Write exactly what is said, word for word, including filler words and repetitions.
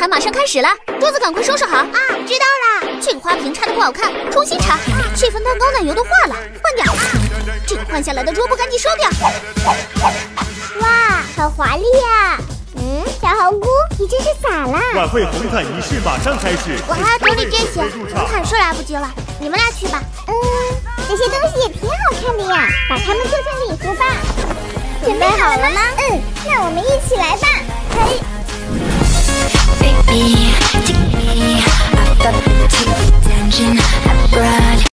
毯马上开始了，桌子赶快收拾好啊！知道了。这个花瓶插的不好看，重新插。这份蛋糕奶油都化了，换掉。这个换下来的桌布赶紧收掉。 哇，好华丽呀！嗯，小红菇，你这是咋了？ 晚会红毯仪式马上开始， 我还要整理这些，红毯是来不及了，你们俩去吧。 嗯，这些东西也挺好看的呀，把它们做成礼服吧。准备好了吗？嗯，那我们一起来吧。嘿。Baby, take me, I thought the attention I brought